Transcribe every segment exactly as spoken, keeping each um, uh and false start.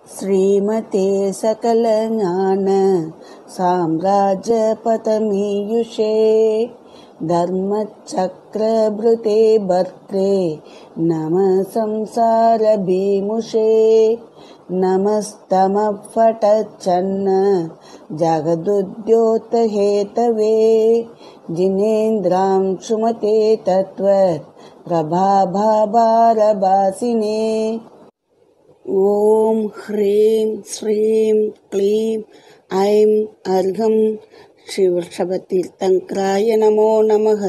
श्रीमते सकलज्ञान साम्राज्यपतमीयुषे धर्मचक्रभृते भर्त्रे नमः संसारभीमुषे नमस्तमः फटच्छन्न जगदुद्योतहेतवे जिनेन्द्रां सुमते तत्त्वत् प्रभाभारभासिने। ओम ह्रीं श्रीं क्लीं ऐं अर्घं शिवशबतीर्थंकराय நமோ நமः.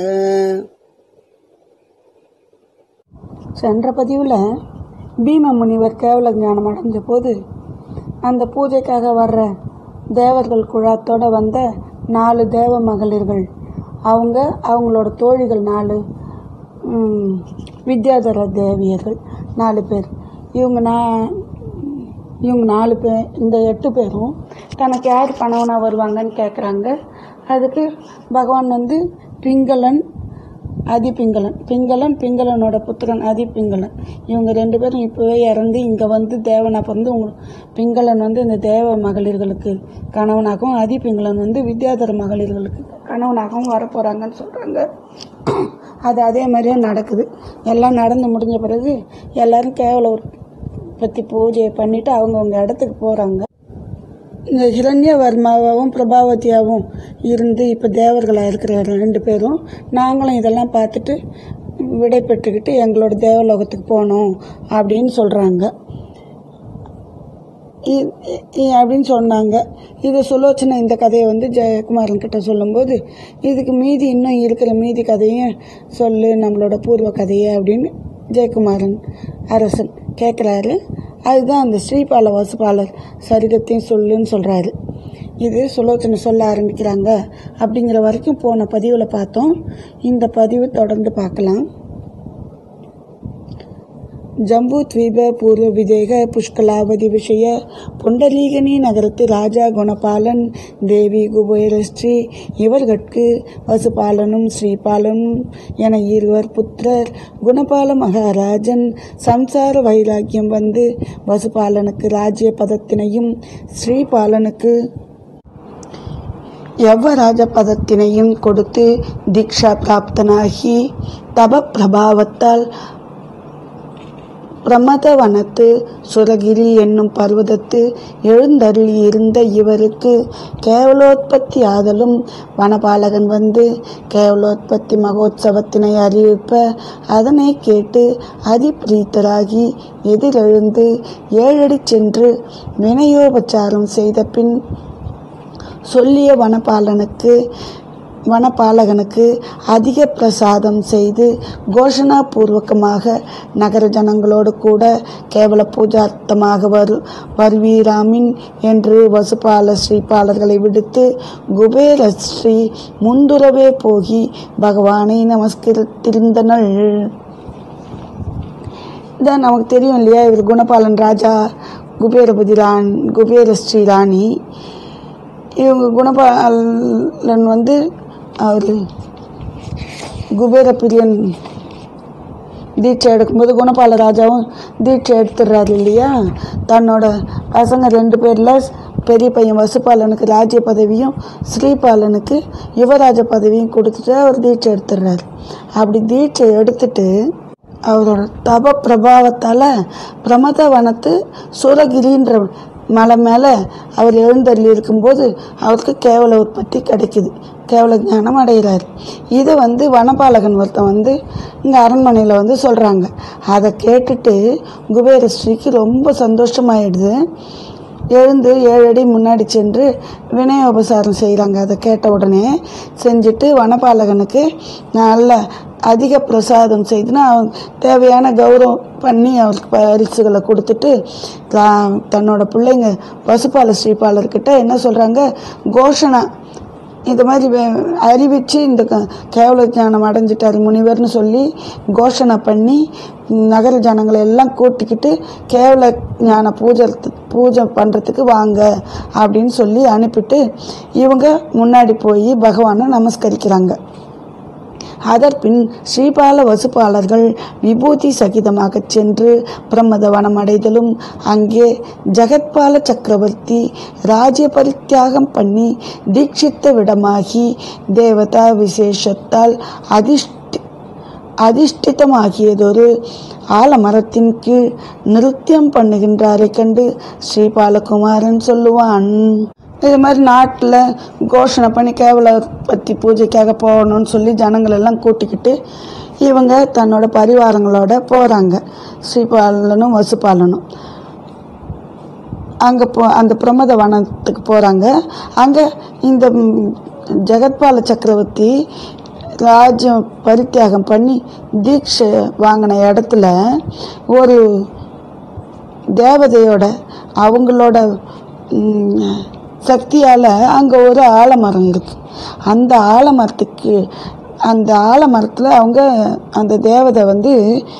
சென்ற பதிவில் பீம முனிவர் கேவல ஞானம் அடைஞ்ச போது அந்த பூஜைக்காக வர்ற தேவர்கள் குழாத்தோட வந்த நாலு தேவ மகளிர்கள், அவங்க அவங்களோட தோழிகள் நாலு வித்யாதர தேவியர்கள் நாலு பேர். இவங்க நான் இவங்க நாலு பேர் இந்த எட்டு பேரும் தனக்கு யார் கணவனாக வருவாங்கன்னு கேட்குறாங்க. அதுக்கு பகவான் வந்து பிங்களன் அதிபிங்களன் பிங்களன் பிங்களனோட புத்திரன் அதிபிங்களன் இவங்க ரெண்டு பேரும் இப்போவே இறந்து இங்கே வந்து தேவனாக பிறந்து உங்க பிங்களன் வந்து இந்த தேவ மகளிர்களுக்கு கணவனாகவும் அதிபிங்களன் வந்து வித்யாதர மகளிர்களுக்கு கணவனாகவும் வரப்போகிறாங்கன்னு சொல்கிறாங்க. அது அதே மாதிரியே நடக்குது. எல்லாம் நடந்து முடிஞ்ச பிறகு எல்லோரும் கேவல பற்றி பூஜையை பண்ணிவிட்டு அவங்கவுங்க இடத்துக்கு போகிறாங்க. இந்த ஹிரண்யவர்மாவும் பிரபாவதியாகவும் இருந்து இப்போ தேவர்களாக இருக்கிற ரெண்டு பேரும் நாங்களும் இதெல்லாம் பார்த்துட்டு விடை பெற்றுக்கிட்டு எங்களோட தேவலோகத்துக்கு போனோம் அப்படின்னு சொல்கிறாங்க அப்படின்னு சொன்னாங்க. இது சுலோச்சனை இந்த கதையை வந்து ஜெயக்குமாரன் கிட்ட சொல்லும்போது, இதுக்கு மீதி இன்னும் இருக்கிற மீதி கதையும் சொல்லு நம்மளோட பூர்வ கதையை அப்படின்னு ஜெயக்குமாரன் அரசன் கேட்குறாரு. அதுதான் அந்த ஸ்ரீபால வசுபாலர் சரிதத்தையும் சொல்லுன்னு சொல்கிறாரு. இது சுலோச்சனை சொல்ல ஆரம்பிக்கிறாங்க. அப்படிங்கிற வரைக்கும் போன பதிவில் பார்த்தோம். இந்த பதிவு தொடர்ந்து பார்க்கலாம். ஜம்பு த்வீப பூர்வ விதேக புஷ்கலாவதி விஷய புண்டரீகனி நகரத்து ராஜா குணபாலன் தேவி குபேரஸ்ரீ இவர்கட்கு வசுபாலனும் ஸ்ரீபாலனும் என இருவர் புத்திரர். குணபால மகாராஜன் சம்சார வைராக்கியம் வந்து வசுபாலனுக்கு ராஜ்ய பதத்தினையும் ஸ்ரீபாலனுக்கு யவ்வராஜ பதத்தினையும் கொடுத்து தீக்ஷா பிராப்தனாகி தப பிரபாவத்தால் பிரமதவனத்து சுரகிரி என்னும் பர்வதத்து எழுந்தருளி இருந்த இவருக்கு கேவலோத்பத்தி ஆதலும் வனபாலகன் வந்து கேவலோத்பத்தி மகோத்சவத்தினை அறிவிப்ப அதனை கேட்டு அதிபிரீத்தராகி எதிரெழுந்து ஏழடி சென்று வினயோபச்சாரம் செய்த பின் சொல்லிய வனபாலனுக்கு வனபாலகனுக்கு அதிக பிரசாதம் செய்து கோஷணா பூர்வகமாக நகர ஜனங்களோடு கூட கேவல பூஜார்த்தமாக வரு வருவீராமின் என்று வசுபால ஸ்ரீபாலர்களை விடுத்து குபேரஸ்ரீ முந்துரவே போகி பகவானை நமஸ்கரித்திருந்தனள். இதான் நமக்கு தெரியும் இல்லையா, இவர் குணபாலன் ராஜா, குபேரபதி ராணி குபேரஸ்ரீ ராணி. இவங்க குணபாலன் வந்து அவர் குபேர பிரியன் தீட்சை எடுக்கும்போது குணபால ராஜாவும் தீட்சை எடுத்துடுறாரு இல்லையா. தன்னோட பசங்க ரெண்டு பேரில் பெரிய பையன் வசுபாலனுக்கு ராஜ்ய பதவியும் ஸ்ரீபாலனுக்கு யுவராஜ பதவியும் கொடுத்துட்டு அவர் தீட்சை எடுத்துடுறாரு. அப்படி தீட்சை எடுத்துட்டு அவரோட தப பிரபாவத்தால் பிரமத வனத்து சூரகிரின்ற மலை மேலே அவர் எழுந்தள்ளி இருக்கும்போது அவருக்கு கேவல உற்பத்தி கிடைக்குது, கேவல ஞானம் அடைகிறார். இதை வந்து வனபாலகன் ஒருத்தன் வந்து இங்கே அரண்மனையில் வந்து சொல்கிறாங்க. அதை கேட்டுட்டு குபேரஸ்ரீக்கு ரொம்ப சந்தோஷமாயிடுது. எழுந்து ஏழு அடி முன்னாடி சென்று வினயோபசாரம் செய்கிறாங்க. அதை கேட்ட உடனே செஞ்சுட்டு வனபாலகனுக்கு நல்ல அதிக பிரசாதம் செய்துன்னா தேவையான கௌரவம் பண்ணி அவருக்கு பரிசுகளை கொடுத்துட்டு தன்னோட பிள்ளைங்க வசுபால ஸ்ரீபாலர்கிட்ட என்ன சொல்கிறாங்க, கோஷணா இந்த மாதிரி அறிவித்து இந்த கேவல ஞானம் அடைஞ்சிட்டார் முனிவர்னு சொல்லி கோஷணை பண்ணி நகர ஜனங்களை எல்லாம் கூட்டிக்கிட்டு கேவல ஞான பூஜை பூஜை பண்ணுறதுக்கு வாங்க அப்படின்னு சொல்லி அனுப்பிட்டு இவங்க முன்னாடி போய் பகவானை நமஸ்கரிக்கிறாங்க. அதற்பின் ஸ்ரீபால வசுபாலர்கள் விபூதி சகிதமாகச் சென்று பிரமதவனம் அடைதலும் அங்கே ஜகத்பால சக்கரவர்த்தி ராஜ்ய பரித்தியாகம் பண்ணி தீட்சித்த விடமாகி தேவதா விசேஷத்தால் அதிஷ்ட அதிஷ்டிதமாகியதொரு ஆலமரத்தின் கீழ் நிருத்தியம் பண்ணுகின்றாரை கண்டு ஸ்ரீபாலகுமாரன் சொல்லுவான். இது மாதிரி நாட்டில் கோஷணை பண்ணி கேவல பற்றி பூஜைக்காக போகணும்னு சொல்லி ஜனங்கள் எல்லாம் கூட்டிக்கிட்டு இவங்க தன்னோட பரிவாரங்களோட போகிறாங்க. ஸ்ரீபாலனும் வசுபாலனும் அங்கே போ அந்த பிரமத வனத்துக்கு போகிறாங்க. அங்கே இந்த ஜெகத்பால சக்கரவர்த்தி ராஜ்யம் பரித்தியாகம் பண்ணி தீட்சை வாங்கின இடத்துல ஒரு தேவதையோட அவங்களோட சக்தியால் அங்கே ஒரு ஆலமரம் இருக்குது. அந்த ஆலமரத்துக்கு அந்த ஆலமரத்தில் அவங்க அந்த தேவதை வந்து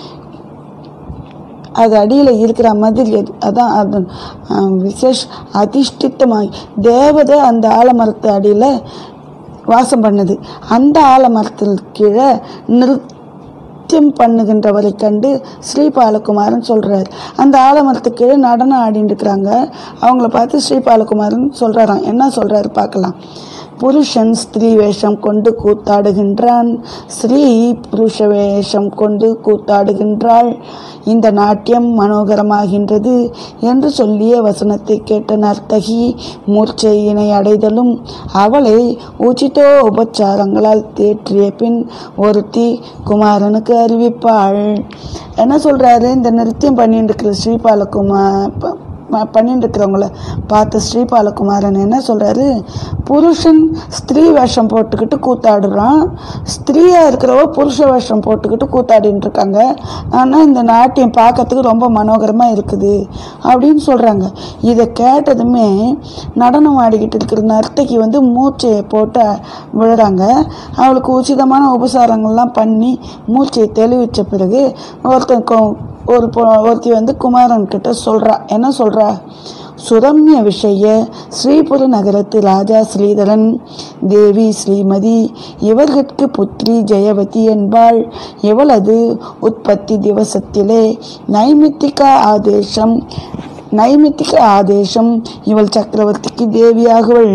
அது அடியில் இருக்கிற மாதிரி அதான் அது விசேஷ அதிஷ்டித்தமாகி தேவதை அந்த ஆலமரத்து அடியில் வாசம் பண்ணுது. அந்த ஆலமரத்தில் கீழே நிருத்தியம் பண்ணுகின்றவரை கண்டு ஸ்ரீபாலகுமாரன் சொல்கிறார். அந்த ஆலமரத்துக்கு கீழே நடனம் ஆடிட்டு இருக்கிறாங்க. அவங்கள பார்த்து ஸ்ரீபாலகுமாரன் சொல்கிறாராம். என்ன சொல்கிறாரு பார்க்கலாம். புருஷன் ஸ்திரீ வேஷம் கொண்டு கூத்தாடுகின்றான், ஸ்ரீ புருஷ வேஷம் கொண்டு கூத்தாடுகின்றாள், இந்த நாட்டியம் மனோகரமாகின்றது என்று சொல்லிய வசனத்தை கேட்ட நர்த்தகி மூர்ச்சையினை அடைதலும் அவளை உச்சிதோ உபச்சாரங்களால் தேற்றிய பின் ஒருத்தி குமாரனுக்கு அறிவிப்பாள். என்ன சொல்கிறாரு, இந்த நிருத்தியம் பண்ணிட்டு இருக்கிற ஸ்ரீபாலகுமார் பண்ணிட்டு இருக்கிறவங்கள பார்த்த ஸ்ரீபாலகுமாரன் என்ன சொல்கிறாரு, புருஷன் ஸ்திரீ வேஷம் போட்டுக்கிட்டு கூத்தாடுறான், ஸ்திரீயாக இருக்கிறவ புருஷ வேஷம் போட்டுக்கிட்டு கூத்தாடின்னு இருக்காங்க. ஆனால் இந்த நாட்டியம் பார்க்கறதுக்கு ரொம்ப மனோகரமாக இருக்குது அப்படின்னு சொல்கிறாங்க. இதை கேட்டதுமே நடனம் ஆடிக்கிட்டு இருக்கிற நர்த்தகி வந்து மூச்சையை போட்டு விழுறாங்க. அவளுக்கு உச்சிதமான உபசாரங்கள்லாம் பண்ணி மூச்சையை தெளிவிச்ச பிறகு ஒருத்தன் ஒரு ஒருத்தி வந்து குமாரன் கிட்ட சொல்கிறா. என்ன சொல்கிறா, சுரம்ய விஷய ஸ்ரீபுர நகரத்து ராஜா ஸ்ரீதரன் தேவி ஸ்ரீமதி இவர்கட்கு புத்திரி ஜெயவதி என்பாள். இவளது உற்பத்தி திவசத்திலே நைமித்திக ஆதேசம் நைமித்திக ஆதேசம் இவள் சக்கரவர்த்திக்கு தேவியாகுவள்.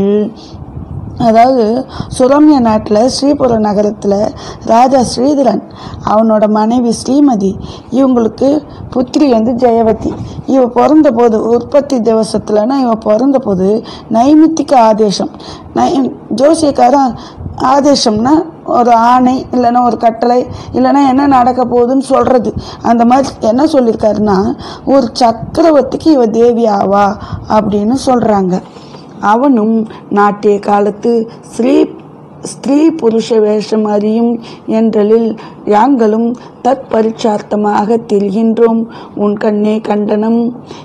அதாவது சுரம்ய நாட்டில் ஸ்ரீபுர நகரத்தில் ராஜா ஸ்ரீதரன் அவனோட மனைவி ஸ்ரீமதி இவங்களுக்கு புத்திரி வந்து ஜெயவதி. இவ பிறந்த போது உற்பத்தி திவசத்துலன்னா இவ பிறந்த போது நைமித்திக ஆதேசம் நை ஜோசியக்காரன் ஆதேசம்னா ஒரு ஆணை இல்லைன்னா ஒரு கட்டளை இல்லைன்னா என்ன நடக்க போகுதுன்னு சொல்கிறது. அந்த மாதிரி என்ன சொல்லியிருக்காருன்னா ஒரு சக்கரவர்த்திக்கு இவ தேவி ஆவா அப்படின்னு சொல்கிறாங்க. அவனும் நாட்டிய காலத்து ஸ்ரீ ஸ்திரீ புருஷ வேஷம் அறியும் என்றலில் யாங்களும் தத் பரிட்சார்த்தமாக திரிகின்றோம். உன் கண்ணே கண்டனம்.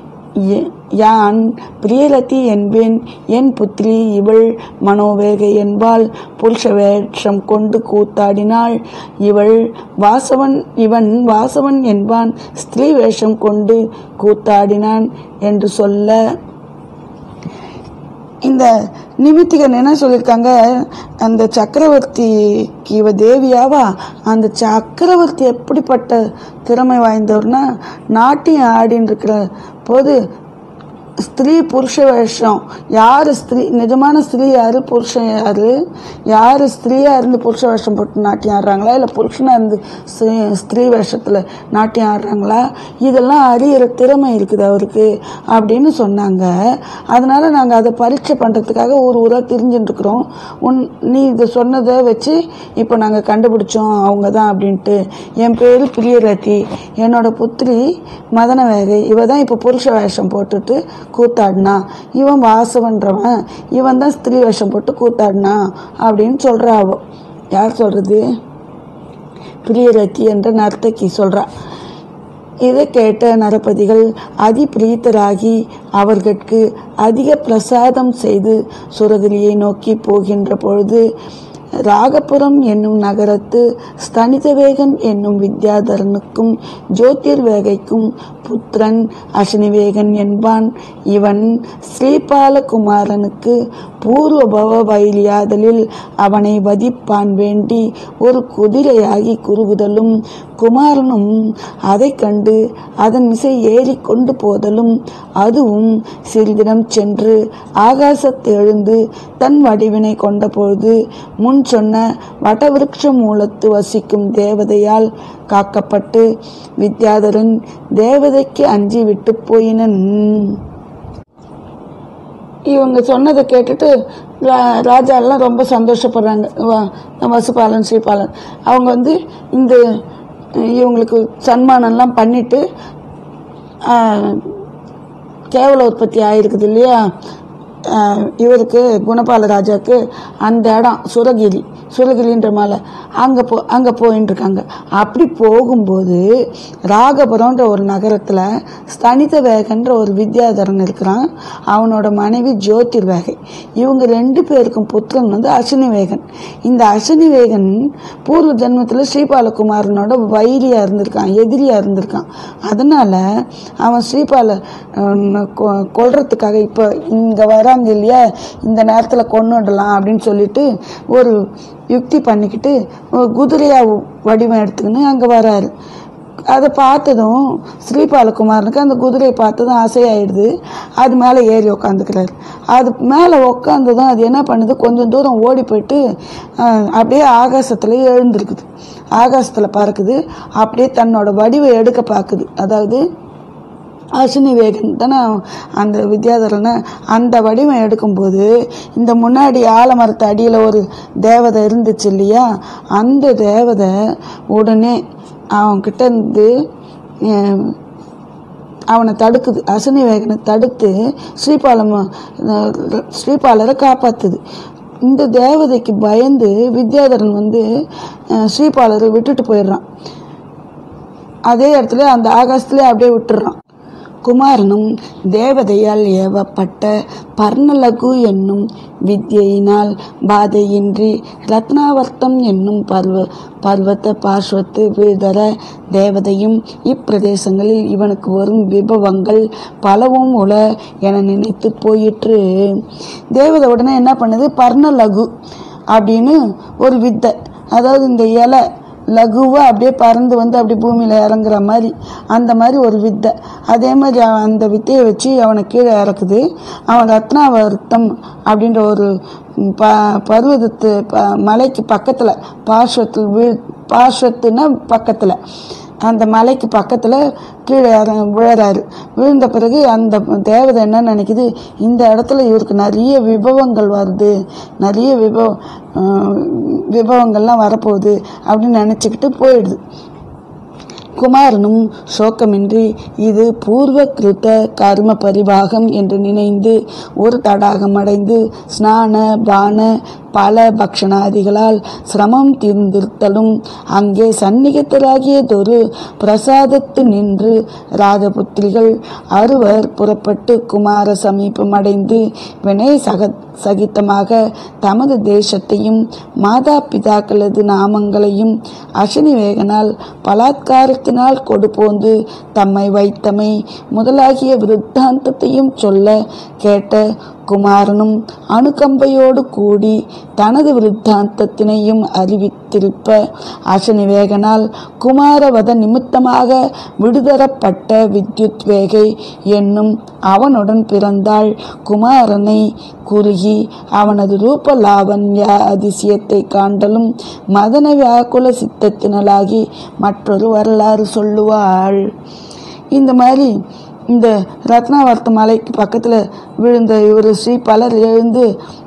யான் பிரியரதி என்பேன், என் புத்திரி இவள் மனோவேக என்பாள். புருஷ வேஷம் கொண்டு கூத்தாடினாள். இவள் வாசவன் இவன் வாசவன் என்பான், ஸ்திரீ வேஷம் கொண்டு கூத்தாடினான் என்று சொல்ல இந்த நிமித்திகன் என்ன சொல்லியிருக்காங்க, அந்த சக்கரவர்த்திக்கு இவ தேவியாவா, அந்த சக்கரவர்த்தி எப்படிப்பட்ட திறமை வாய்ந்தவர்னா நாட்டியம் ஆடின்னு இருக்கிற போது ஸ்திரீ புருஷ வேஷம் யார் ஸ்திரீ நிஜமான ஸ்திரீ யார் புருஷன் யார் யார் ஸ்திரீயாக இருந்து புருஷ வேஷம் போட்டு நாட்டியம் ஆடுறாங்களா இல்லை புருஷனாக இருந்து ஸ்திரீ வேஷத்தில் நாட்டியம் ஆடுறாங்களா இதெல்லாம் அறியிற திறமை இருக்குது அவருக்கு அப்படின்னு சொன்னாங்க. அதனால் நாங்கள் அதை பரீட்சை பண்ணுறதுக்காக ஒரு ஊராக திரிஞ்சுட்டுருக்குறோம். உன் நீ இதை சொன்னதை வச்சு இப்போ நாங்கள் கண்டுபிடிச்சோம் அவங்க தான் அப்படின்ட்டு. என் பேர் பிரியரதி, என்னோட புத்திரி மதனவேகை, இவ தான் இப்போ புருஷ வேஷம் போட்டுட்டு கூத்தாடினா, இவன் வாசவன்றவன் இவன் தான் ஸ்திரீ வேஷம் போட்டு கூத்தாடினா அப்படின்னு சொல்கிறா. அவ யார் சொல்கிறது, பிரியரதி என்ற நர்த்தகி சொல்கிறா. இதை கேட்ட நரபதிகள் அதி பிரீத்தராகி அவர்களுக்கு அதிக பிரசாதம் செய்து சுரகிரியை நோக்கி போகின்ற பொழுது ராகபுரம் என்னும் நகரத்து ஸ்தனிதவேகன் என்னும் வித்யாதரனுக்கும் ஜோதிர்வேகைக்கும் புத்திரன் அசனிவேகன் என்பான். இவன் ஸ்ரீபாலகுமாரனுக்கு பூர்வ பவ பயிலியாதலில் அவனை வதிப்பான் வேண்டி ஒரு குதிரையாகி குறுகுதலும் குமாரனும் அதை கண்டு அதன் மிசை ஏறி கொண்டு போதலும் அதுவும் சிறிதிடம் சென்று ஆகாசத்தை எழுந்து தன் வடிவினை கொண்ட பொழுது முன் சொன்ன வடவிருட்ச மூலத்து வசிக்கும் தேவதையால் காக்கப்பட்டு வித்யாதரன் தேவதைக்கு அஞ்சி விட்டு போயினன். இவங்க சொன்னதை கேட்டுட்டு ராஜா எல்லாம் ரொம்ப சந்தோஷப்படுறாங்க. வசுபாலன் ஸ்ரீபாலன் அவங்க வந்து இந்த இவங்களுக்கு சன்மானம்லாம் பண்ணிட்டு கேவல உற்பத்தி ஆகிருக்குது இல்லையா இவருக்கு குணபால ராஜாவுக்கு அந்த இடம் சுரகிரி சுரகிரின்ற மலை அங்கே போ அங்கே போயின்னு இருக்காங்க. அப்படி போகும்போது ராகபுரம்ன்ற ஒரு நகரத்தில் ஸ்தனித வேகன்ற ஒரு வித்யாதரன் இருக்கிறான். அவனோட மனைவி ஜோதிர் வேகை. இவங்க ரெண்டு பேருக்கும் புத்திரன் வந்து அஸ்வினி வேகன். இந்த அஸ்வினி வேகன் பூர்வ ஜென்மத்தில் ஸ்ரீபாலகுமாரனோட வைரியாக இருந்திருக்கான், எதிரியாக இருந்திருக்கான். அதனால் அவன் ஸ்ரீபால கொல்றதுக்காக இப்போ இங்கே வராங்க இல்லையா, இந்த நேரத்தில் கொன்னுடலாம் அப்படின்னு சொல்லிட்டு ஒரு யுக்தி பண்ணிக்கிட்டு குதிரையாக வடிவம் எடுத்துக்கின்னு அங்கே வராரு. அதை பார்த்ததும் ஸ்ரீபாலகுமாரனுக்கு அந்த குதிரையை பார்த்ததும் ஆசையாயிடுது. அது மேலே ஏறி உக்காந்துக்கிறாரு. அது மேலே உக்காந்ததும் அது என்ன பண்ணுது, கொஞ்சம் தூரம் ஓடி போயிட்டு அப்படியே ஆகாசத்தில் எழுந்திருக்குது, ஆகாசத்தில் பறக்குது. அப்படியே தன்னோட வடிவை எடுக்க பார்க்குது. அதாவது அஸ்வினி வேகன் தானே அந்த வித்யாதரனை, அந்த வடிவம் எடுக்கும்போது இந்த முன்னாடி ஆலமரத்து அடியில் ஒரு தேவதை இருந்துச்சு இல்லையா, அந்த தேவதை உடனே அவன்கிட்ட இருந்து அவனை தடுக்குது. அஸ்வினி வேகனை தடுத்து ஸ்ரீபாலம் ஸ்ரீபாலரை காப்பாற்றுது. இந்த தேவதைக்கு பயந்து வித்யாதரன் வந்து ஸ்ரீபாலரை விட்டுட்டு போயிடுறான். அதே இடத்துல அந்த ஆகாசத்துலேயே அப்படியே விட்டுடுறான். குமாரனும் தேவதையால் ஏவப்பட்ட பர்ணலகு என்னும் வித்யினால் பாதையின்றி ரத்னாவர்த்தம் என்னும் பர்வ பர்வத்த பார்ஸ்வத்து வீழ்தர தேவதையும் இப்பிரதேசங்களில் இவனுக்கு வரும் விபவங்கள் பலவும் உள என நினைத்து போயிற்று. தேவதை உடனே என்ன பண்ணுது, பர்ணலகு அப்படின்னு ஒரு வித்தை, அதாவது இந்த இலை லகுவாக அப்படியே பறந்து வந்து அப்படி பூமியில் இறங்குற மாதிரி அந்த மாதிரி ஒரு வித்தை. அதே மாதிரி அந்த வித்தையை வச்சு அவனை கீழே இறக்குது. அவன் ரத்னாவர்த்தம் அப்படின்ற ஒரு ப பர்வதத்து ப மலைக்கு பக்கத்தில் பார்ஸ்வத்து வீழ் பார்ஸ்வத்துன்னா பக்கத்தில் அந்த மலைக்கு பக்கத்தில் கீழே இறங்க விழுறாரு. விழுந்த பிறகு அந்த தேவதை என்ன நினைக்குது, இந்த இடத்துல இவருக்கு நிறைய விபவங்கள் வருது, நிறைய விபவ விபவங்கள்லாம் வரப்போகுது அப்படின்னு நினச்சிக்கிட்டு போயிடுது. குமாரனும் சோக்கமின்றி இது பூர்வ கிருத்த கர்ம பரிபாகம் என்று நினைந்து ஒரு தடாகம் அடைந்து ஸ்நான பான பல பக்ஷணாதிகளால் சிரமம் தீர்ந்திருத்தலும் அங்கே சந்நிகிதராகியதொரு பிரசாதத்து நின்று ராஜபுத்திரிகள் அறுவர் புறப்பட்டு குமார சமீபம் அடைந்து வினய சக சகித்தமாக தமது தேசத்தையும் மாதா பிதாக்களது நாமங்களையும் அஸ்வினி வேகனால் பலாத்காரத்தினால் கொடுபோந்து தம்மை வைத்தமை முதலாகிய விருத்தாந்தத்தையும் சொல்ல கேட்ட குமாரனும் அணுகம்பையோடு கூடி தனது விருத்தாந்தத்தினையும் அறிவித்திருப்ப அஸ்வினி வேகனால் குமாரவத நிமித்தமாக விடுதரப்பட்ட வித்யுத் வேகை என்னும் அவனுடன் பிறந்தாள். குமாரனை குறுகி அவனது ரூப லாவண்ய அதிசயத்தை காண்டலும் மதன வியாக்குல சித்தத்தினலாகி மற்றொரு வரலாறு சொல்லுவாள். இந்த மாதிரி இந்த ரத்னாவர்த்த மலைக்கு பக்கத்தில் விழுந்த இவர் ஸ்ரீ பலர் எழுந்து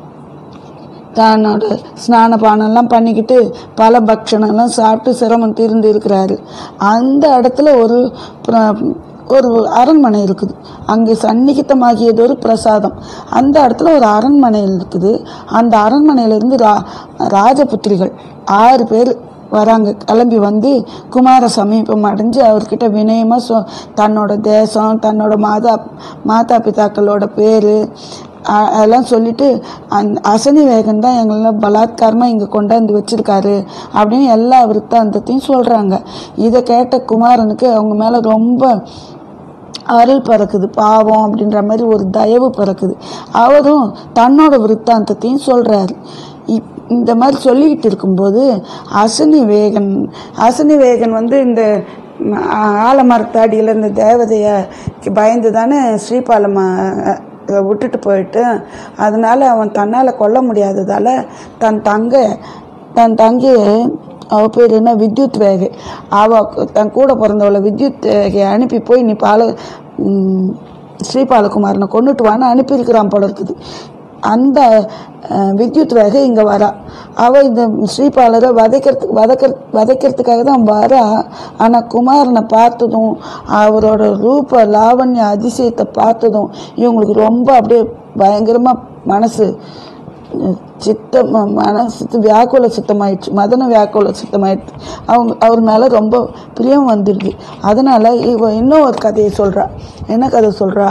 தன்னோட ஸ்நான பானம்லாம் பண்ணிக்கிட்டு பல பக்ஷணம்லாம் சாப்பிட்டு சிரமம் தீர்ந்து இருக்கிறாரு. அந்த இடத்துல ஒரு ஒரு அரண்மனை இருக்குது. அங்கே சந்நிகிதமாகியது ஒரு பிரசாதம். அந்த இடத்துல ஒரு அரண்மனை இருக்குது. அந்த அரண்மனையிலேருந்து ரா ராஜபுத்திரிகள் ஆறு பேர் வராங்க. கிளம்பி வந்து குமார சமீபம் அடைஞ்சு அவர்கிட்ட வினயமாக சொ தன்னோட தேசம், தன்னோட மாதா மாதா பிதாக்களோட பேர் அதெல்லாம் சொல்லிட்டு அந் அஸ்வினி வேகன் தான் எங்களெல்லாம் பலாத்காரமாக இங்கே கொண்டாந்து வச்சுருக்காரு அப்படின்னு எல்லா விருத்தாந்தத்தையும் சொல்கிறாங்க. இதை கேட்ட குமாரனுக்கு அவங்க மேலே ரொம்ப அருள் பிறக்குது, பாவம் அப்படின்ற மாதிரி ஒரு தயவு பிறக்குது. அவரும் தன்னோட விருத்தாந்தத்தையும் சொல்கிறாரு. இப் இந்த மாதிரி சொல்லிக்கிட்டு இருக்கும்போது அசனி வேகன் அசனி வேகன் வந்து இந்த ஆலமரத்தாடியில் இந்த தேவதையை பயந்து தானே ஸ்ரீபாலமா விட்டுட்டு போயிட்டு, அதனால அவன் தன்னால் கொல்ல முடியாததால் தன் தங்க தன் தங்கிய அவள் பேர் என்ன வித்யுத் வேகை, அவள் தன் கூட பிறந்தவளை வித்யுத் வேகையை அனுப்பி போய் நீ பால ஸ்ரீபாலகுமாரனை கொண்டுட்டு வான்னு அனுப்பியிருக்கிறான் போல இருக்குது. அந்த வித்யுத் வேகை இங்கே வரா. அவள் இந்த ஸ்ரீபாலரை வதைக்கிறதுக்கு வதக்கிற வதைக்கிறதுக்காக தான் வரா. ஆனால் குமாரனை பார்த்ததும் அவரோட ரூப லாவண்ய அதிசயத்தை பார்த்ததும் இவங்களுக்கு ரொம்ப அப்படியே பயங்கரமாக மனசு சித்தம் மனசு வியாக்குல சித்தமாயிடுச்சு, மதன வியாக்குல சித்தமாயிடுச்சு. அவங்க அவர் மேலே ரொம்ப பிரியம் வந்துடுது. அதனால் இவ இன்னும் ஒரு கதையை சொல்கிறா. என்ன கதை சொல்கிறா?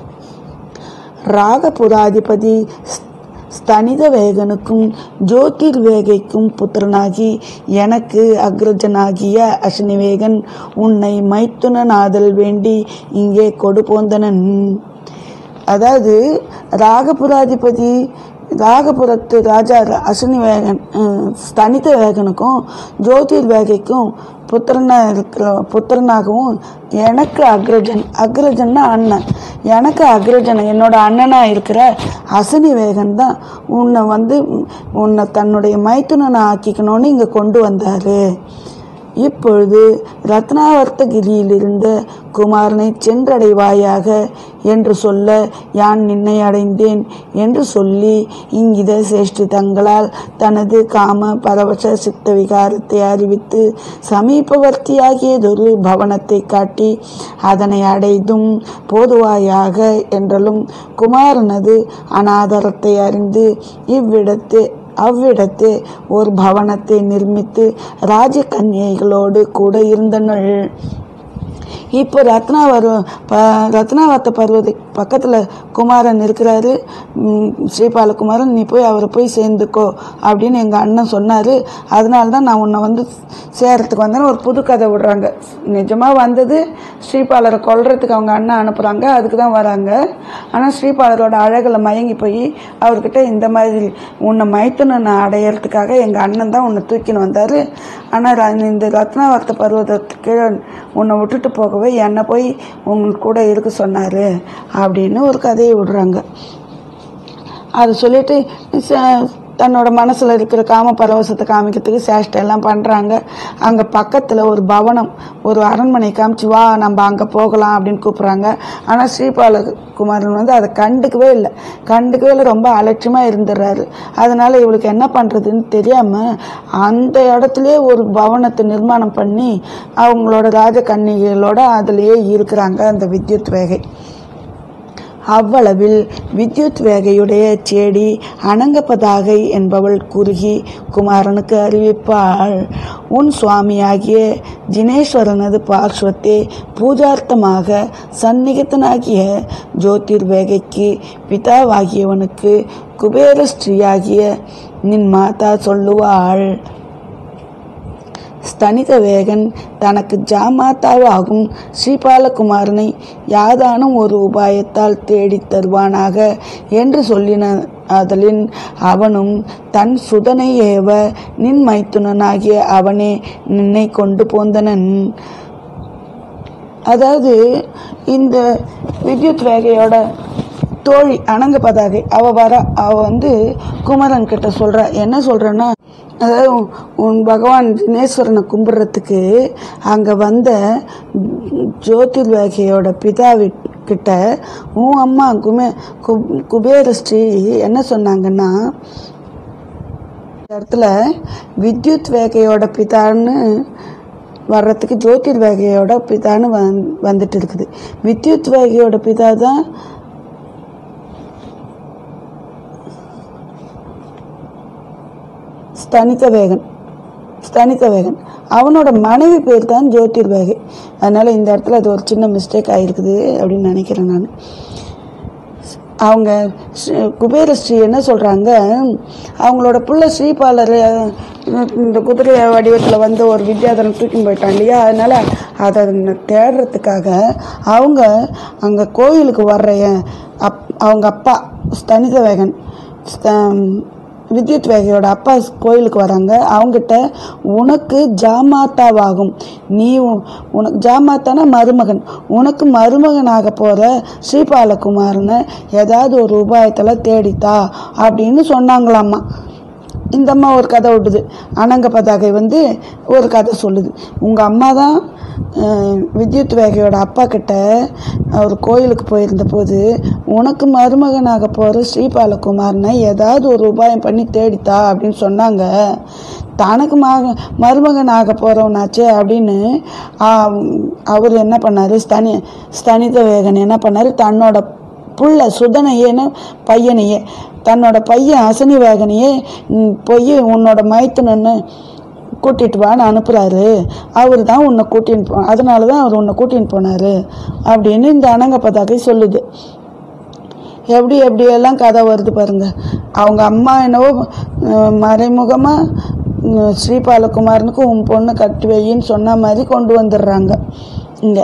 ராகபுராதிபதி ஸ்தனித வேகனுக்கும் ஜோதிர் வேகைக்கும் புத்திரனாகி எனக்கு அக்ரஜனாகிய அஸ்னிவேகன் உன்னை மைத்துனனாதல் வேண்டி இங்கே கொடு போந்தனன். அதாவது ராகபுராதிபதி ராகபுரத்து ராஜா அஸ்னி வேகன் ஸ்தனித வேகனுக்கும் ஜோதிர் வேகைக்கும் புத்திரனா இருக்கிற புத்திரனாகவும் எனக்கு அக்ரஜன் அக்ரஜன்னா அண்ணன் எனக்கு அக்ரஜன் என்னோட அண்ணனாக இருக்கிற அஸ்னி வேகன் தான் உன்னை வந்து உன்னை தன்னுடைய மைத்துனனை ஆக்கிக்கணும்னு இங்கே கொண்டு வந்தார். இப்பொழுது ரத்னாவர்த்தகிரியில் இருந்த குமாரனை சென்றடைவாயாக என்று சொல்ல யான் நின்னை அடைந்தேன் என்று சொல்லி இங்கித சேஷ்டி தங்களால் தனது காம பரவச சித்த விகாரத்தை அறிவித்து சமீபவர்த்தியாகியதொரு பவனத்தை காட்டி அதனை அடைதும் போதுவாயாக என்றலும் குமாரனது அநாதரத்தை அறிந்து இவ்விடத்து அவ்விடத்தே ஒரு பவனத்தை நிர்மித்து ராஜகன்னிகைகளோடு கூட இருந்தனள். இப்போ ரத்னாவர் ப ரத்னாவத்த பருவத பக்கத்தில் குமாரன் இருக்கிறாரு. ஸ்ரீபாலகுமாரன் நீ போய் அவரை போய் சேர்ந்துக்கோ அப்படின்னு எங்கள் அண்ணன் சொன்னார். அதனால தான் நான் உன்னை வந்து சேரத்துக்கு வந்தேன்னு ஒரு புது கதை விடுறாங்க. நிஜமாக வந்தது ஸ்ரீபாலரை கொல்றதுக்கு அவங்க அண்ணன் அனுப்புகிறாங்க, அதுக்கு தான் வராங்க. ஆனால் ஸ்ரீபாலரோட அழகில் மயங்கி போய் அவர்கிட்ட இந்த மாதிரி உன்னை மைத்துனனை அடையிறதுக்காக எங்கள் அண்ணன் தான் உன்னை தூக்கின்னு வந்தார். ஆனால் இந்த ரத்னாவர்த்த பருவதத்துக்கு கீழே உன்னை விட்டுட்டு போகவே என்னை போய் உங்களுக்கு கூட இருக்க சொன்னார் அப்படின்னு ஒரு கதையை விடுறாங்க. அதை சொல்லிட்டு தன்னோட மனசில் இருக்கிற காம பரவசத்தை காமிக்கிறதுக்கு சேஷ்டையெல்லாம் பண்ணுறாங்க. அங்கே பக்கத்தில் ஒரு பவனம் ஒரு அரண்மனை காமிச்சு வா நம்ம அங்கே போகலாம் அப்படின்னு கூப்பிட்றாங்க. ஆனால் ஸ்ரீபாலகுமாரன் வந்து அதை கண்டுக்கவே இல்லை கண்டுக்கவே இல்லை ரொம்ப அலட்சியமாக இருந்துடுறாரு. அதனால் இவளுக்கு என்ன பண்ணுறதுன்னு தெரியாமல் அந்த இடத்துலையே ஒரு பவனத்தை நிர்மாணம் பண்ணி அவங்களோட ராஜகன்னிகளோட அதிலேயே இருக்கிறாங்க அந்த வித்யுத் வேகை. அவ்வளவில் வித்யுத் வேகையுடைய சேடி அனங்கபதாகை என்பவள் குறுகி குமாரனுக்கு அறிவிப்பாள். உன் சுவாமியாகிய ஜினேஸ்வரனது பார்ஸ்வத்தே பூஜார்த்தமாக சந்நிகிதனாகிய ஜோதிர் வேகைக்கு பிதாவாகியவனுக்கு குபேர ஸ்ரீயாகிய நின் மாதா சொல்லுவாள். ஸ்தனித வேகன் தனக்கு ஜாமாத்தாவாகும் ஸ்ரீபாலகுமாரனை யாதானும் ஒரு உபாயத்தால் தேடித் தருவானாக என்று சொல்லின. அதலின் அவனும் தன் சுதனை ஏவ நின் மைத்துனனாகிய அவனே நின்னை கொண்டு போந்தனன். அதாவது இந்த வித்யுத் வேகையோட தோழி அனங்க பதாகை அவ வர அவ வந்து குமரன் கிட்ட சொல்ற என்ன சொல்றன்னா, அதாவது உன் பகவான் தினேஸ்வரனை கும்பிட்றதுக்கு அங்கே வந்த ஜோதிர் வேகையோட பிதாவி கிட்ட உன் அம்மா குமே கு குபேரஸ்ரீ என்ன சொன்னாங்கன்னா, இந்த இடத்துல வித்யுத் வேகையோட பிதான்னு வர்றதுக்கு ஜோதிர் வேகையோட பிதான்னு வந் வந்துட்டு இருக்குது. வித்யுத் வேகையோட பிதா தான் ஸ்தனித வேகன் ஸ்தனித வேகன் அவனோட மனைவி பேர் தான் ஜோதிர் வேகை. அதனால் இந்த இடத்துல அது ஒரு சின்ன மிஸ்டேக் ஆகிருக்குது அப்படின்னு நினைக்கிறேன் நான். அவங்க குபேரஸ்ரீ என்ன சொல்கிறாங்க, அவங்களோட புள்ள ஸ்ரீபாலர் இந்த குதிரை வடிவத்தில் வந்து ஒரு வித்யாதரன் தூக்கின்னு போயிட்டான் இல்லையா, அதனால் அதை தேடுறதுக்காக அவங்க அங்கே கோயிலுக்கு வர்ற அப் அவங்க அப்பா ஸ்தனிதவேகன் வித்யுத் வேகையோட அப்பா கோயிலுக்கு வராங்க. அவங்ககிட்ட உனக்கு ஜாமாத்தாவாகும், நீ உனக்கு ஜாமாத்தானா மருமகன், உனக்கு மருமகனாக போகிற ஸ்ரீபாலகுமாரனை ஏதாவது ஒரு உபாயத்தில் தேடித்தா அப்படின்னு சொன்னாங்களாம்மா. இந்த அம்மா ஒரு கதை விட்டுது. அனங்க பதாகை வந்து ஒரு கதை சொல்லுது. உங்கள் அம்மா தான் வித்யுத் வேகையோட அப்பா கிட்ட அவர் கோயிலுக்கு போயிருந்த போது உனக்கு மருமகனாக போகிற ஸ்ரீபாலகுமாரனை ஏதாவது ஒரு உபாயம் பண்ணி தேடித்தா அப்படின்னு சொன்னாங்க. தனக்கு மக மருமகனாக போகிறவனாச்சே அப்படின்னு அவர் என்ன பண்ணார், ஸ்தனி ஸ்தனித வேகன் என்ன பண்ணார், தன்னோட புள்ள சுதனையேன்னு பையனையே தன்னோட பையன் அசனி வேகனையே போய் உன்னோட மைத்துனன்னு கூட்டிகிட்டு வான்னு அனுப்புகிறாரு, அவர் தான் உன்னை கூட்டின்னு போ அதனால தான் அவர் உன்னை கூட்டின்னு போனார் அப்படின்னு இந்த அனங்க பதாகை சொல்லுது. எப்படி எப்படியெல்லாம் கதை வருது பாருங்கள். அவங்க அம்மா என்னவோ மறைமுகமாக ஸ்ரீபாலகுமாரனுக்கு உன் பொண்ணு கட்டி வையின்னு சொன்ன மாதிரி கொண்டு வந்துடுறாங்க. இங்கே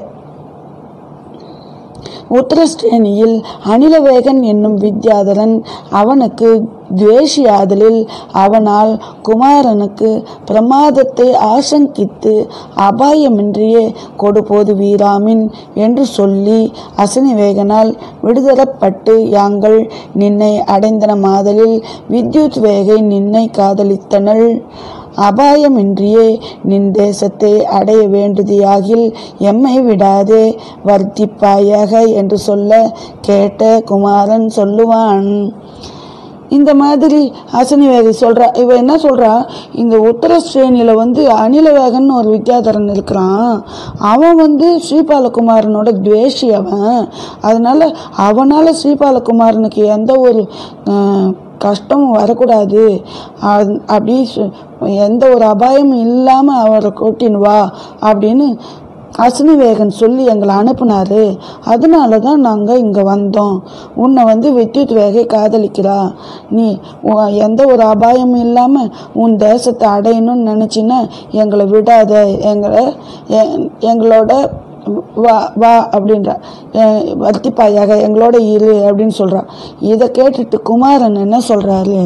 உத்தரஸ்ரேணியில் அனிலவேகன் என்னும் வித்யாதரன் அவனுக்கு துவேஷியாதலில் அவனால் குமாரனுக்கு பிரமாதத்தை ஆசங்கித்து அபாயமின்றியே கொடுபோது வீராமின் என்று சொல்லி அசனிவேகனால் விடுதரப்பட்டு யாங்கள் நின்னை அடைந்தன மாதலில் வித்யுத் வேகை நின்னை காதலித்தனள். அபாயமின்றியே நின் தேசத்தை அடைய வேண்டுதியாகில் எம்மை விடாதே வர்த்திப்பாயாக என்று சொல்ல கேட்ட குமாரன் சொல்லுவான். இந்த மாதிரி அசனிவேகை சொல்கிறா. இவ என்ன சொல்கிறா, இந்த உத்தரஸ்ரேணியில் வந்து அனிலவேகன் ஒரு வித்யாதரன் இருக்கிறான், அவன் வந்து ஸ்ரீபாலகுமாரனோட துவேஷி அவன், அதனால் அவனால் ஸ்ரீபாலகுமாரனுக்கு எந்த ஒரு கஷ்டமும் வரக்கூடாது, அப்படி எந்த ஒரு அபாயமும் இல்லாமல் அவரை கூட்டின்னு வா அப்படின்னு அசனிவேகன் சொல்லி எங்களை அனுப்புனாரு. அதனால தான் நாங்கள் இங்கே வந்தோம். உன்னை வந்து வித்யுத் வேகை காதலிக்கிறா, நீ எந்த ஒரு அபாயமும் இல்லாமல் உன் தேசத்தை அடையணும்னு நினச்சின்னா எங்களை விடாத, எங்களை எங்களோட வா வா அப்படின்ற வர்த்திப்பாயாக எங்களோட இரு அப்படின்னு சொல்கிறா. இதை கேட்டுட்டு குமாரன் என்ன சொல்கிறாரு,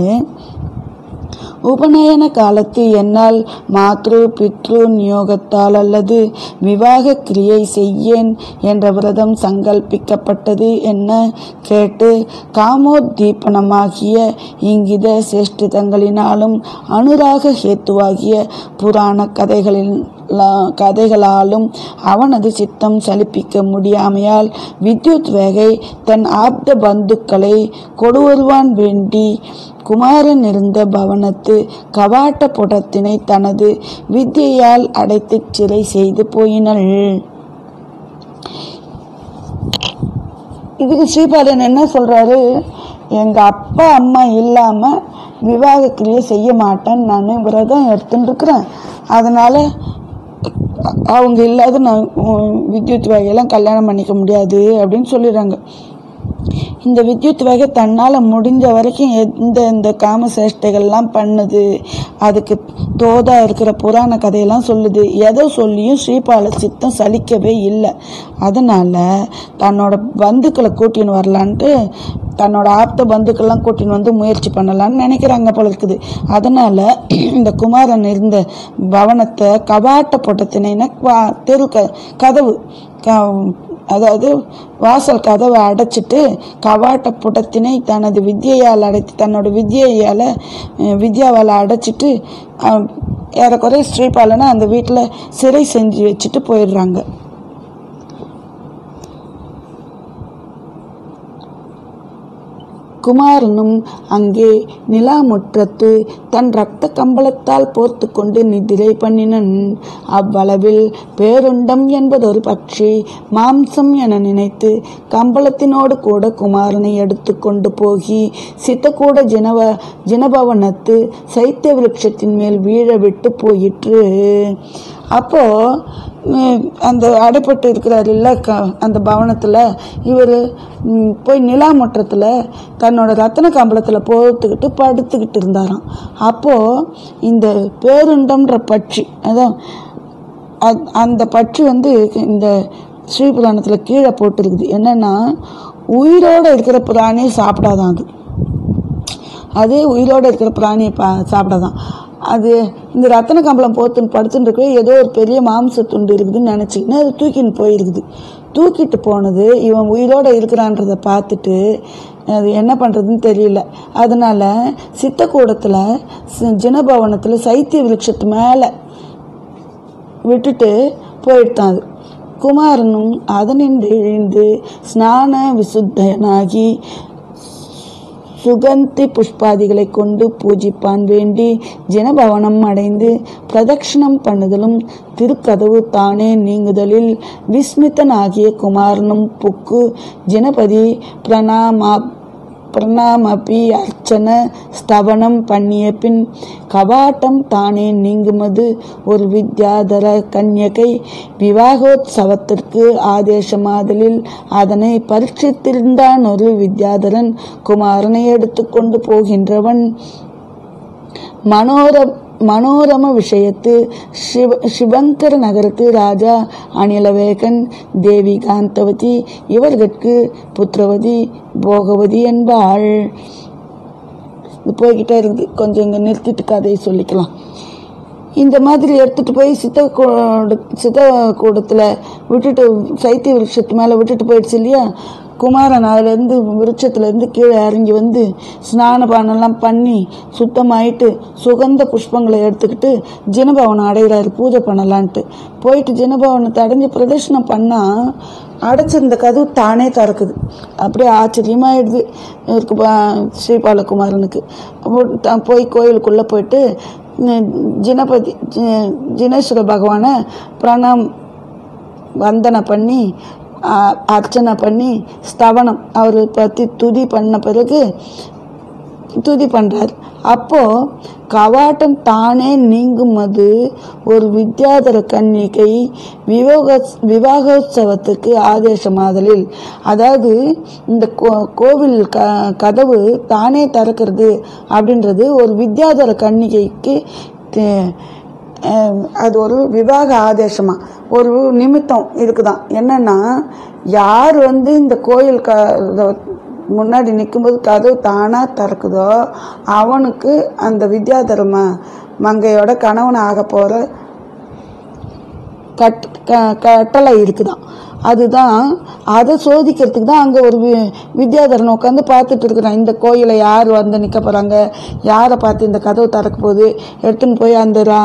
உபநயன காலத்து என்னால் மாத்ரு பித்ரு நியோகத்தால் அல்லது விவாக கிரியை செய்யேன் என்ற விரதம் சங்கல்பிக்கப்பட்டது என்ன கேட்டு காமோத்தீபனமாகிய இங்கித சேஷ்டிதங்களினாலும் அனுராக ஹேத்துவாகிய புராண கதைகளில் கதைகளாலும் அவனது சித்தம் சலிப்பிக்க முடியாமையால் வித்யுத் வேகை தன் ஆப்த பந்துக்களை கொடுவருவான் வேண்டி குமாரன் இருந்த பவனத்து கவாட்ட புடத்தினை தனது வித்தியால் அடைத்து சிறை செய்து போயினள். இதுக்கு ஸ்ரீபாலன் என்ன சொல்றாரு, எங்க அப்பா அம்மா இல்லாம விவாக கிரியை செய்ய மாட்டேன்னு நான் விரதம் எடுத்துட்டு இருக்கிறேன், அதனால அவங்க இல்லாத நான் வித்யுத் வேகையெல்லாம் கல்யாணம் பண்ணிக்க முடியாது அப்படின்னு சொல்லிடுறாங்க. இந்த வித்யுத் வேகை தன்னால் முடிஞ்ச வரைக்கும் எந்த இந்த காம சேஷ்டைகள்லாம் பண்ணுது, அதுக்கு தோதா இருக்கிற புராண கதையெல்லாம் சொல்லுது. எதை சொல்லியும் ஸ்ரீபால சித்தம் சலிக்கவே இல்லை. அதனால் தன்னோட பந்துக்களை கூட்டின்னு வரலான்ட்டு தன்னோட ஆப்த பந்துக்கள்லாம் கூட்டின்னு வந்து முயற்சி பண்ணலான்னு நினைக்கிறாங்க போல இருக்குது. அதனால் இந்த குமாரன் இருந்த பவனத்தை கவாட்ட போட்டத்தினா தெரு க கதவு க அதாவது வாசல் கதவை அடைச்சிட்டு கவாட்ட புடத்தினை தனது வித்யால் அடைத்து தன்னோட வித்யால் வித்யாவால் அடைச்சிட்டு ஏறக்குறைய ஸ்ரீபாலனை அந்த வீட்டில் சிறை செஞ்சு வச்சுட்டு போயிடுறாங்க. குமாரனும் அங்கே நிலாமுற்றத்து தன் இரத்த கம்பளத்தால் போர்த்து கொண்டு நிதிரை பண்ணினன். அவ்வளவில் பேருண்டம் என்பதொரு பட்சி மாம்சம் என நினைத்து கம்பளத்தினோடு கூட குமாரனை எடுத்து கொண்டு போகி சித்தக்கூட ஜினவ ஜினபவனத்து சைத்திய விருட்சத்தின் மேல் வீழ விட்டு போயிற்று. அப்போது அந்த அடைப்பட்டு இருக்கிறார் இல்லை க அந்த பவனத்தில் இவர் போய் நிலாமுற்றத்தில் தன்னோட ரத்தன கம்பளத்தில் போத்துக்கிட்டு படுத்துக்கிட்டு இருந்தாராம். அப்போது இந்த பேருண்டம்ன்ற பட்சி, அதான் அந்த பற்று வந்து இந்த ஸ்ரீபுராணத்தில் கீழே போட்டிருக்குது. என்னன்னா, உயிரோடு இருக்கிற பிராணியை சாப்பிடாதான். அது அதே உயிரோடு இருக்கிற பிராணியை பா சாப்பிடாதான். அது இந்த ரத்தன கம்பளம் போத்துன்னு படுத்துட்டு இருக்கவே ஏதோ ஒரு பெரிய மாம்ச துண்டு இருக்குதுன்னு நினச்சிக்கின்னு அது தூக்கின்னு போயிருக்குது. தூக்கிட்டு போனது இவன் உயிரோடு இருக்கிறான்றதை பார்த்துட்டு அது என்ன பண்ணுறதுன்னு தெரியல. அதனால் சித்தக்கூடத்தில் ஜினபவனத்தில் சைத்திய விருட்சத்து மேலே விட்டுட்டு போயிட்டான். அது குமாரனும் அதனின்று எழுந்து ஸ்நான விசுத்தனாகி சுகந்தி புஷ்பாதிகளை கொண்டு பூஜிப்பான் வேண்டி ஜனபவனம் அடைந்து பிரதட்சிணம் பண்ணுதலும் திருக்கதவு தானே நீங்குதலில் விஸ்மித்தனாகிய குமாரனும் புக்கு ஜனபதி பிரணாமா பிரணாமபி அர்ச்சன ஸ்தவனம் பண்ணிய பின் கவாட்டம் தானே நீங்குமது ஒரு வித்யாதர கன்யகை விவாகோத்சவத்திற்கு ஆதேசமாதலில் அதனை பரீட்சித்திருந்தான். ஒரு வித்யாதரன் குமாரனை எடுத்து கொண்டு போகின்றவன் மனோர மனோரம விஷயத்து சிவ சிவங்கர நகரத்து ராஜா அனிலவேகன் தேவி காந்தவதி இவர்களுக்கு புத்திரவதி போகவதி என்பாள். இது போய்கிட்டே இருக்குது. கொஞ்சம் இங்கே நிறுத்திட்டு கதையை சொல்லிக்கலாம். இந்த மாதிரி எடுத்துகிட்டு போய் சித்த கூட சித்த கூடத்தில் விட்டுட்டு சைத்திய விருட்சத்து மேலே விட்டுட்டு போயிடுச்சு இல்லையா. குமாரன் அதுலேருந்து விருட்சத்துலேருந்து கீழே இறங்கி வந்து ஸ்நான பானெல்லாம் பண்ணி சுத்தமாயிட்டு சுகந்த புஷ்பங்களை எடுத்துக்கிட்டு ஜனபவனம் அடைகிறாரு பூஜை பண்ணலான்ட்டு. போயிட்டு ஜனபவனத்தை அடைஞ்சு பிரதர்ஷனம் பண்ணால் அடைச்சிருந்த கதவு தானே திறக்குது. அப்படியே ஆச்சரியமாயிடுது இவருக்கு ஸ்ரீபாலகுமாரனுக்கு. போய் கோயிலுக்குள்ளே போயிட்டு ஜினபதி ஜினேஸ்வர பகவானை பிரணாம் வந்தனை பண்ணி அர்ச்சனை பண்ணி ஸ்தவனம் அவர் பற்றி துதி பண்ண பிறகு துதி பண்ணுறார். அப்போது கவாட்டம் தானே நீங்குமது ஒரு வித்யாதர கன்னிகை விவாக விவாகோத்சவத்துக்கு ஆதேசமாதலில், அதாவது இந்த கோ கோவில் க கதவு தானே திறக்கிறது அப்படின்றது ஒரு வித்யாதர கன்னிகைக்கு அது ஒரு விவாக ஆதேசமாக ஒரு நிமித்தம் இருக்குதான். என்னன்னா, யார் வந்து இந்த கோயில் க முன்னாடி நிற்கும்போது கதவு தானாக திறக்குதோ அவனுக்கு அந்த வித்யாதர ம மங்கையோட கணவன் ஆக போகிற கட் க கட்டளை இருக்குதான். அதுதான் அதை சோதிக்கிறதுக்கு தான் அங்கே ஒரு வி வித்யாதரன் உட்காந்து பார்த்துட்டு இருக்கிறான். இந்த கோயிலை யார் வந்து நிற்க போகிறாங்க, யாரை பார்த்து இந்த கதவு திறக்க போகுது, எடுத்துன்னு போய் அந்த ரா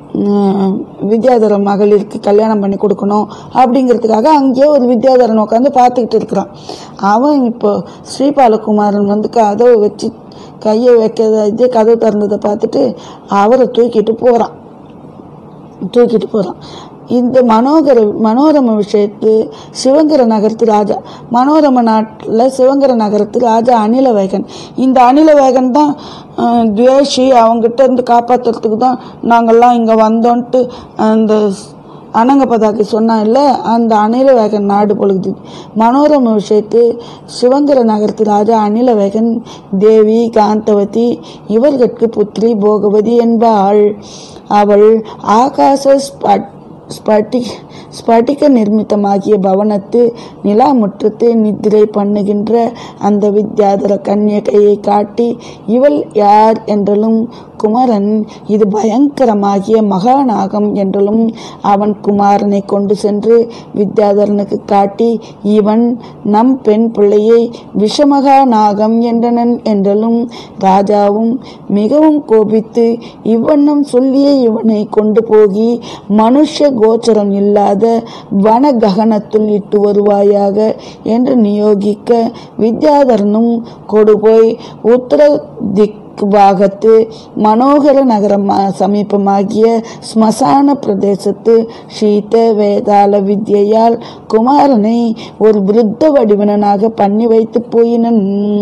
வித்யாதர மகளிருக்கு கல்யாணம் பண்ணி கொடுக்கணும் அப்படிங்கிறதுக்காக அங்கேயே ஒரு வித்யாதரன் உட்காந்து பார்த்துக்கிட்டு இருக்கிறான். அவன் இப்போ ஸ்ரீபாலகுமாரன் வந்து கதவை வச்சு கையை வைக்கிறத கதவு திறந்ததை பார்த்துட்டு அவரை தூக்கிட்டு போகிறான் தூக்கிட்டு போகிறான் இந்த மனோகர மனோரம விஷயத்து சிவங்கர நகரத்து ராஜா மனோரம நாட்டில் சிவங்கர நகரத்து ராஜா அனிலவேகன். இந்த அனிலவேகன் தான் துவேஷி. அவங்ககிட்ட இருந்து காப்பாற்றுறதுக்கு தான் நாங்கள்லாம் இங்கே வந்தோன்ட்டு அந்த அனங்கபதாக்கு சொன்னா இல்லை, அந்த அனிலவேகன் நாடு பொழுது. மனோரம விஷயத்து சிவங்கர நகரத்து ராஜா அனிலவேகன் தேவி காந்தவதி இவர்களுக்கு புத்திரி போகவதி என்பாள். அவள் ஆகாச ஸ்பட் ஸ்பட்டி ஸ்பட்டிக நிர்மித்தமாகிய பவனத்து நிலாமுற்றத்து நித்திரை பண்ணுகின்ற அந்த வித்யாதர கன்யகையை காட்டி இவள் யார் என்றலும் குமாரன் இது பயங்கரமாகிய மகாநாகம் என்றலும் அவன் குமாரனை கொண்டு சென்று வித்யாதரனுக்கு காட்டி இவன் நம் பெண் பிள்ளையை விஷமகா நாகம் என்றனன் என்றலும் ராஜாவும் மிகவும் கோபித்து இவ்வண்ணம் சொல்லிய இவனை கொண்டு போகி மனுஷ கோச்சரம் இல்லாத வன ககனத்துள் இட்டு வருவாயாக என்று நியோகிக்க வித்யாதரனும் கொடுபோய் உத்தர திக் பாகத்து மனோகர நகரம் சமீபமாகிய ஸ்மசான பிரதேசத்து சீத வேதாள வித்யால் குமாரனை ஒரு விருத்த வடிவனாக பண்ணி வைத்து போயினன்.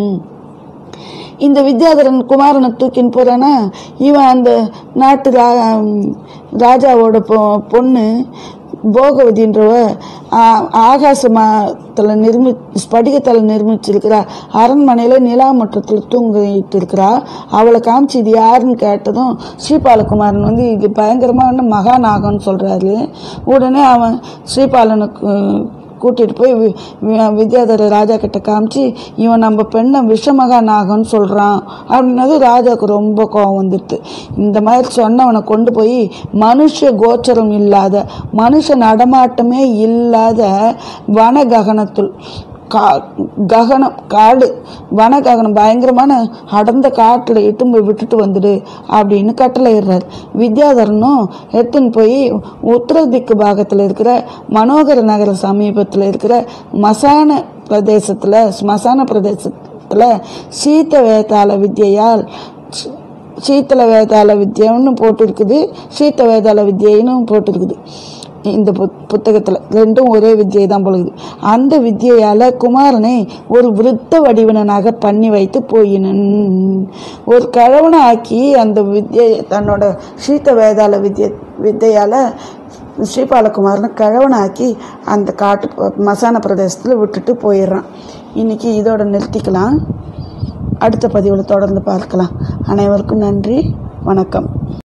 இந்த வித்யாதரன் குமாரனை தூக்கின்னு போறானா, இவன் அந்த நாட்டு ரா ராஜாவோட பொ பொண்ணு போகவதின்றவ ஆகாசத்தில் நிர்மி ஸ்படிகத்தில் நிர்மிச்சிருக்கிறா அரண்மனையில் நிலாமுற்றத்தில் தூங்கிட்டு இருக்கிறா. அவளை காமிச்சு இது யாருன்னு கேட்டதும் ஸ்ரீபாலகுமாரன் வந்து இது பயங்கரமான மகாநாகன்னு சொல்கிறாரு. உடனே அவன் ஸ்ரீபாலனுக்கு கூட்டிகிட்டு போய் வித்யாதர ராஜா கிட்ட காமிச்சு இவன் நம்ம பெண்ணை விஷமகா நாகன்னு சொல்கிறான் அப்படின்னது ராஜாவுக்கு ரொம்ப கோவம் வந்துடுது. இந்த மாதிரி சொன்னவனை கொண்டு போய் மனுஷ கோச்சரம் இல்லாத மனுஷ நடமாட்டமே இல்லாத வனககனத்துள் கா ககனம் காடு வனககனம் பயங்கரமான அடர்ந்த காட்டில் இட்டும் போய் விட்டுட்டு வந்துடு அப்படின்னு கட்டளையிடுறாரு. வித்யாதரனும் எடுத்துன்னு போய் உத்தர திக்கு பாகத்தில் இருக்கிற மனோகர நகர சமீபத்தில் இருக்கிற மசான பிரதேசத்தில் ஸ்மசான பிரதேசத்தில் சீத்த வேதாள வித்யால் சீத்தல வேதாள வித்யன்னு போட்டிருக்குது, சீத்த வேதாள வித்யன்னு போட்டிருக்குது. இந்த புத் புத்தகத்தில் ரெண்டும் ஒரே வித்தியை தான் பொழுது. அந்த வித்தியால் குமாரனை ஒரு விருத்த வடிவனாக பண்ணி வைத்து போயினன். ஒரு கழவனை ஆக்கி அந்த வித்தியை தன்னோட சீத்த வேதாள வித்திய வித்தையால் ஸ்ரீபாலகுமாரனை கழவனாக்கி அந்த காட்டு மசான பிரதேசத்தில் விட்டுட்டு போயிடுறான். இன்றைக்கி இதோட நிறுத்திக்கலாம். அடுத்த பதிவில் தொடர்ந்து பார்க்கலாம். அனைவருக்கும் நன்றி, வணக்கம்.